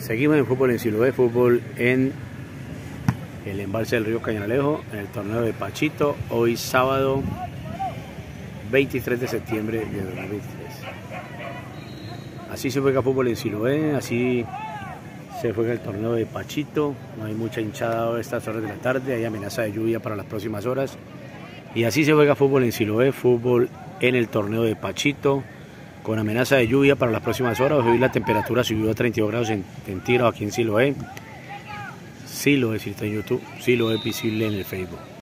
Seguimos en fútbol en Siloé, fútbol en el embalse del río Cañalejo, en el torneo de Pachito, hoy sábado 23 de septiembre de 2023. Así se juega fútbol en Siloé, así se juega el torneo de Pachito. No hay mucha hinchada a estas horas de la tarde, hay amenaza de lluvia para las próximas horas. Y así se juega fútbol en Siloé, fútbol en el torneo de Pachito, con amenaza de lluvia para las próximas horas. Hoy la temperatura subió a 32 grados centígrados aquí en Siloé. Siloé, si está en YouTube, Siloé visible en el Facebook.